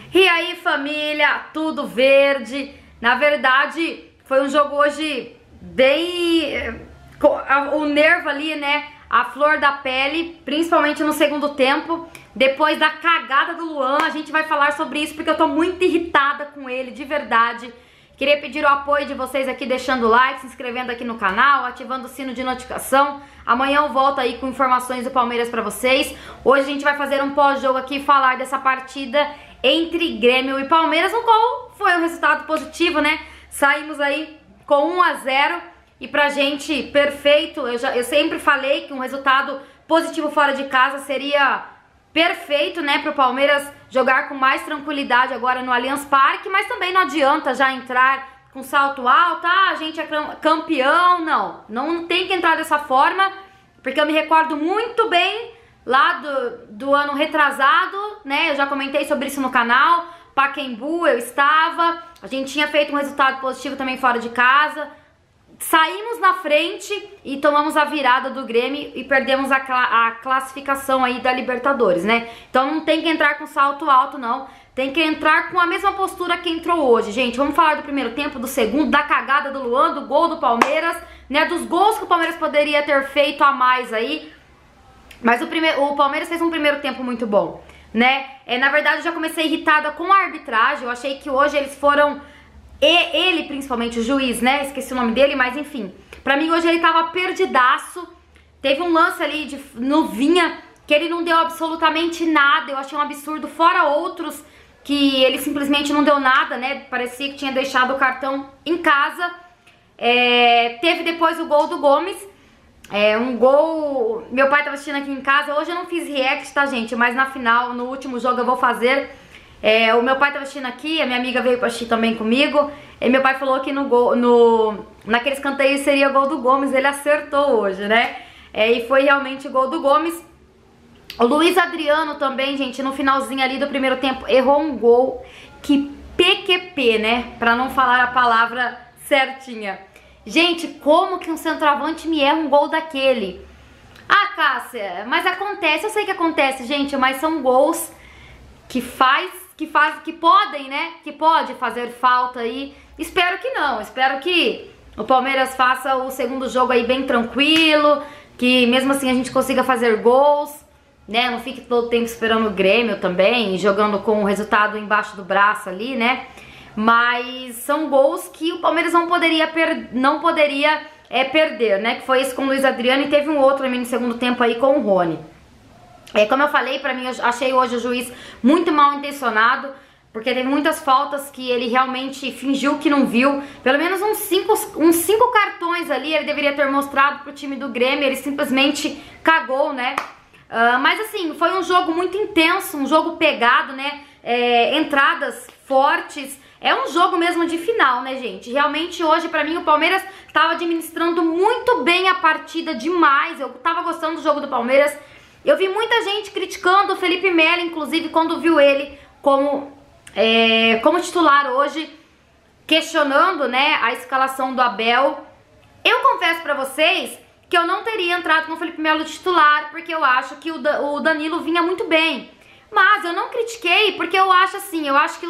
E aí, família, tudo verde? Na verdade, foi um jogo hoje bem... o nervo ali, né? A flor da pele, principalmente no segundo tempo. Depois da cagada do Luan, a gente vai falar sobre isso porque eu tô muito irritada com ele, de verdade. Queria pedir o apoio de vocês aqui, deixando o like, se inscrevendo aqui no canal, ativando o sino de notificação. Amanhã eu volto aí com informações do Palmeiras pra vocês. Hoje a gente vai fazer um pós-jogo aqui e falar dessa partida entre Grêmio e Palmeiras, no qual foi um resultado positivo, né? Saímos aí com 1 a 0 e pra gente, perfeito. Eu sempre falei que um resultado positivo fora de casa seria perfeito, né, pro Palmeiras jogar com mais tranquilidade agora no Allianz Parque, mas também não adianta já entrar com salto alto, a gente é campeão, não tem que entrar dessa forma, porque eu me recordo muito bem lá do ano retrasado, né, eu já comentei sobre isso no canal, Pacaembu, eu estava, a gente tinha feito um resultado positivo também fora de casa, saímos na frente e tomamos a virada do Grêmio e perdemos a classificação aí da Libertadores, né? Então não tem que entrar com salto alto, não. Tem que entrar com a mesma postura que entrou hoje, gente. Vamos falar do primeiro tempo, do segundo, da cagada do Luan, do gol do Palmeiras, né? Dos gols que o Palmeiras poderia ter feito a mais aí. Mas o Palmeiras fez um primeiro tempo muito bom, né? Na verdade, eu já comecei irritada com a arbitragem. Eu achei que hoje eles foram... ele, principalmente, o juiz, né? Esqueci o nome dele, mas enfim. Pra mim, hoje ele tava perdidaço. Teve um lance ali no Vinha que ele não deu absolutamente nada. Eu achei um absurdo, fora outros que ele simplesmente não deu nada, né? Parecia que tinha deixado o cartão em casa. Teve depois o gol do Gomes. Um gol... Meu pai tava assistindo aqui em casa. Hoje eu não fiz react, tá, gente? Mas na final, no último jogo, eu vou fazer... o meu pai tava assistindo aqui, a minha amiga veio pra assistir também comigo. E meu pai falou que naquele escanteio seria o gol do Gomes. Ele acertou hoje, né? E foi realmente o gol do Gomes. O Luiz Adriano também, gente, no finalzinho ali do primeiro tempo, errou um gol. Que PQP, né? Pra não falar a palavra certinha. Gente, como que um centroavante me erra um gol daquele? Ah, Cássia, mas acontece, eu sei que acontece, gente, mas são gols que podem, né? Que pode fazer falta aí. Espero que não. Espero que o Palmeiras faça o segundo jogo aí bem tranquilo. Que mesmo assim a gente consiga fazer gols, né? Não fique todo tempo esperando o Grêmio também, jogando com o resultado embaixo do braço ali, né? Mas são gols que o Palmeiras não poderia perder, né? Que foi esse com o Luiz Adriano e teve um outro também no segundo tempo aí com o Rony. Como eu falei, pra mim, eu achei hoje o juiz muito mal intencionado, porque teve muitas faltas que ele realmente fingiu que não viu. Pelo menos uns cinco cartões ali ele deveria ter mostrado pro time do Grêmio, ele simplesmente cagou, né? Mas assim, foi um jogo muito intenso, um jogo pegado, né? Entradas fortes. É um jogo mesmo de final, né, gente? Realmente hoje, pra mim, o Palmeiras tava administrando muito bem a partida demais. Eu tava gostando do jogo do Palmeiras. Eu vi muita gente criticando o Felipe Melo, inclusive, quando viu ele como titular hoje, questionando, né, a escalação do Abel. Eu confesso pra vocês que eu não teria entrado com o Felipe Melo titular, porque eu acho que o Danilo vinha muito bem. Mas eu não critiquei, porque eu acho assim, eu acho que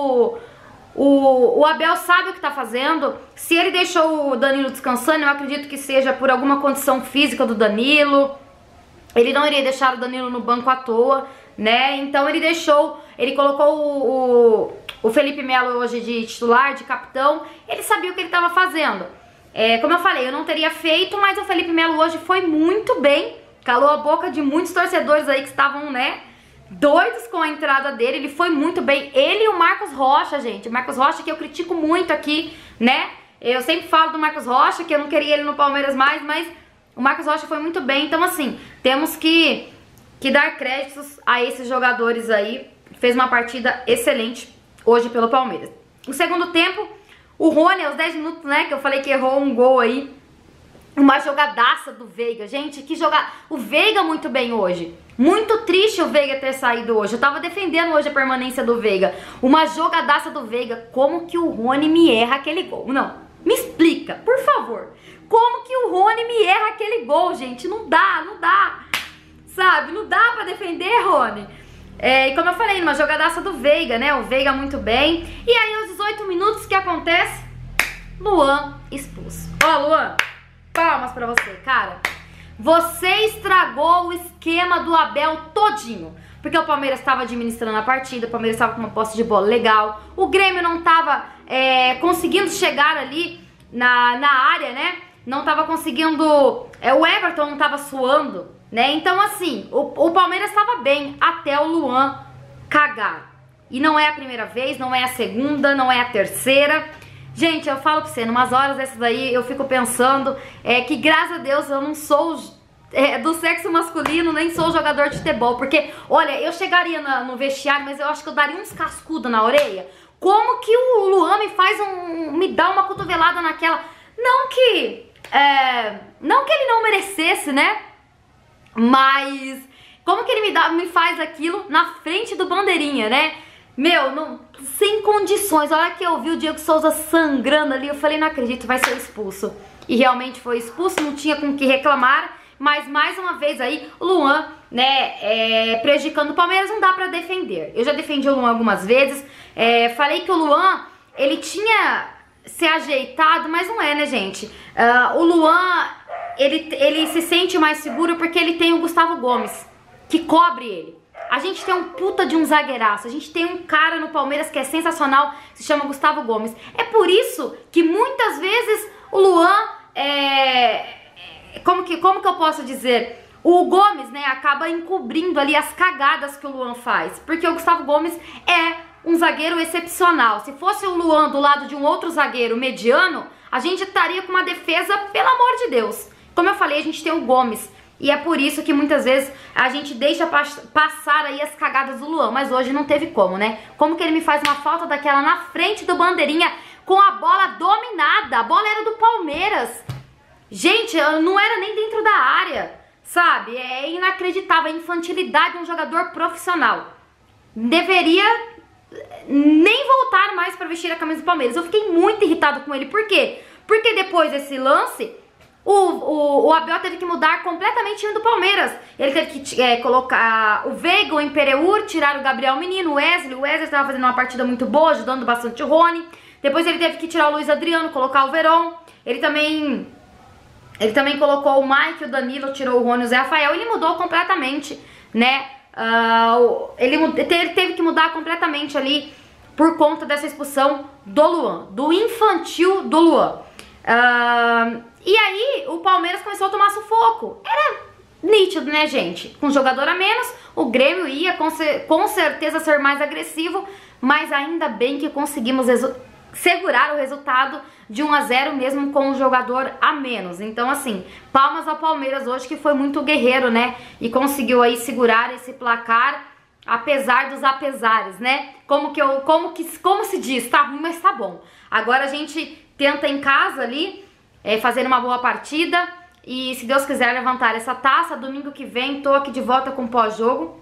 o Abel sabe o que tá fazendo. Se ele deixou o Danilo descansando, eu acredito que seja por alguma condição física do Danilo. Ele não iria deixar o Danilo no banco à toa, né? Então ele colocou o Felipe Melo hoje de titular, de capitão. Ele sabia o que ele estava fazendo. Como eu falei, eu não teria feito, mas o Felipe Melo hoje foi muito bem. Calou a boca de muitos torcedores aí que estavam, né, doidos com a entrada dele. Ele foi muito bem. Ele e o Marcos Rocha, gente. O Marcos Rocha que eu critico muito aqui, né? Eu sempre falo do Marcos Rocha, que eu não queria ele no Palmeiras mais, mas... o Marcos Rocha foi muito bem, então assim, temos que dar créditos a esses jogadores aí. Fez uma partida excelente hoje pelo Palmeiras. No segundo tempo, o Rony, aos 10 minutos, né, que eu falei que errou um gol aí. Uma jogadaça do Veiga, gente, que jogada. O Veiga muito bem hoje. Muito triste o Veiga ter saído hoje. Eu tava defendendo hoje a permanência do Veiga. Uma jogadaça do Veiga. Como que o Rony me erra aquele gol? Não, me explica, por favor. Como que o Rony me erra aquele gol, gente? Não dá, sabe? Não dá pra defender, Rony. E como eu falei, numa jogadaça do Veiga, né? O Veiga muito bem. E aí, aos 18 minutos, o que acontece? Luan expulso. Ó, Luan, palmas pra você, cara. Você estragou o esquema do Abel todinho. Porque o Palmeiras estava administrando a partida, o Palmeiras estava com uma posse de bola legal. O Grêmio não estava conseguindo chegar ali na área, né? Não estava conseguindo... o Everton não estava suando, né? Então, assim, o Palmeiras estava bem até o Luan cagar. E não é a primeira vez, não é a segunda, não é a terceira. Gente, eu falo pra você, numas horas dessas daí eu fico pensando que graças a Deus eu não sou do sexo masculino, nem sou jogador de futebol. Porque, olha, eu chegaria no vestiário, mas eu acho que eu daria uns cascudos na orelha. Como que o Luan me dá uma cotovelada naquela... Não que ele não merecesse, né? Mas como que ele me faz aquilo na frente do bandeirinha, né? Meu, sem condições. A hora que eu vi o Diego Souza sangrando ali, eu falei, não acredito, vai ser expulso. E realmente foi expulso, não tinha com o que reclamar. Mas mais uma vez aí, o Luan, né, prejudicando o Palmeiras, não dá pra defender. Eu já defendi o Luan algumas vezes. Falei que o Luan, ele tinha se ajeitado, mas não é, né, gente? O Luan, ele se sente mais seguro porque ele tem o Gustavo Gomes, que cobre ele. A gente tem um puta de um zagueiraço, a gente tem um cara no Palmeiras que é sensacional, se chama Gustavo Gomes. É por isso que muitas vezes o Luan, como que eu posso dizer? O Gomes, né, acaba encobrindo ali as cagadas que o Luan faz, porque o Gustavo Gomes é um zagueiro excepcional. Se fosse o Luan do lado de um outro zagueiro mediano, a gente estaria com uma defesa, pelo amor de Deus. Como eu falei, a gente tem o Gomes. E é por isso que muitas vezes a gente deixa passar aí as cagadas do Luan. Mas hoje não teve como, né? Como que ele me faz uma falta daquela na frente do bandeirinha com a bola dominada? A bola era do Palmeiras. Gente, não era nem dentro da área, sabe? É inacreditável a infantilidade de um jogador profissional. Deveria nem voltar mais para vestir a camisa do Palmeiras. Eu fiquei muito irritado com ele. Por quê? Porque depois desse lance... O Abel teve que mudar completamente o time do Palmeiras. Ele teve que colocar o Veiga, o Empereur, tirar o Gabriel Menino, o Wesley. O Wesley estava fazendo uma partida muito boa, ajudando bastante o Rony. Depois ele teve que tirar o Luiz Adriano, colocar o Verón. Ele também colocou o Mike, o Danilo, tirou o Rony e o Zé Rafael. Ele mudou completamente, né? Ele teve que mudar completamente ali por conta dessa expulsão do Luan, do infantil do Luan. E aí o Palmeiras começou a tomar sufoco. Era nítido, né, gente? Com um jogador a menos, o Grêmio ia com certeza ser mais agressivo, mas ainda bem que conseguimos segurar o resultado de 1-0 mesmo com um jogador a menos. Então, assim, palmas ao Palmeiras hoje, que foi muito guerreiro, né? E conseguiu aí segurar esse placar, apesar dos apesares, né? Como se diz, tá ruim, mas tá bom. Agora a gente tenta em casa ali fazer uma boa partida e, se Deus quiser, levantar essa taça. Domingo que vem tô aqui de volta com pós-jogo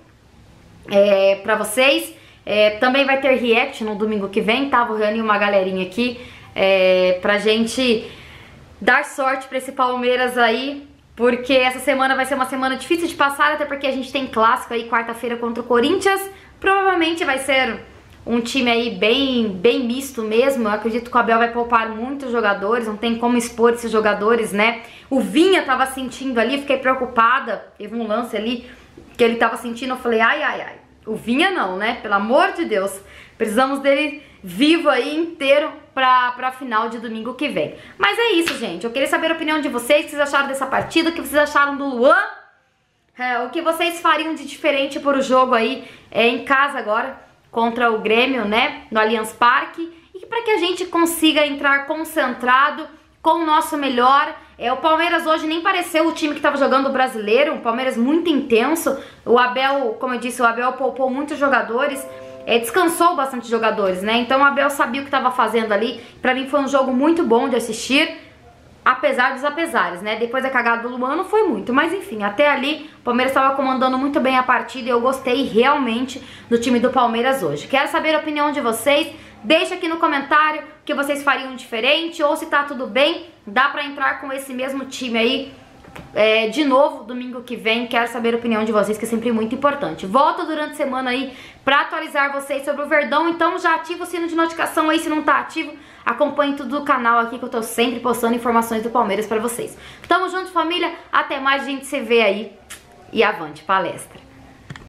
pra vocês. Também vai ter react no domingo que vem, tá? Vou reunir uma galerinha aqui pra gente dar sorte pra esse Palmeiras aí, porque essa semana vai ser uma semana difícil de passar, até porque a gente tem clássico aí quarta-feira contra o Corinthians. Provavelmente vai ser um time aí bem misto mesmo. Eu acredito que o Abel vai poupar muitos jogadores, não tem como expor esses jogadores, né? O Vinha tava sentindo ali, fiquei preocupada. Teve um lance ali que ele tava sentindo, eu falei, ai. O Vinha não, né? Pelo amor de Deus. Precisamos dele vivo aí, inteiro, pra final de domingo que vem. Mas é isso, gente. Eu queria saber a opinião de vocês, o que vocês acharam dessa partida, o que vocês acharam do Luan, o que vocês fariam de diferente por o jogo aí em casa agora, contra o Grêmio, né, no Allianz Parque, e para que a gente consiga entrar concentrado com o nosso melhor. O Palmeiras hoje nem pareceu o time que estava jogando o Brasileiro, um Palmeiras muito intenso. O Abel, como eu disse, o Abel poupou muitos jogadores, descansou bastante jogadores, né, então o Abel sabia o que estava fazendo ali. Para mim foi um jogo muito bom de assistir, apesar dos apesares, né? Depois da cagada do Luan não foi muito, mas enfim, até ali o Palmeiras estava comandando muito bem a partida e eu gostei realmente do time do Palmeiras hoje. Quero saber a opinião de vocês, deixa aqui no comentário o que vocês fariam diferente ou se tá tudo bem, dá pra entrar com esse mesmo time aí de novo domingo que vem. Quero saber a opinião de vocês, que é sempre muito importante. Volto durante a semana aí pra atualizar vocês sobre o Verdão. Então já ativa o sino de notificação aí se não tá ativo. Acompanhe tudo do canal aqui, que eu tô sempre postando informações do Palmeiras pra vocês. Tamo junto, família. Até mais, a gente se vê aí. E avante palestra.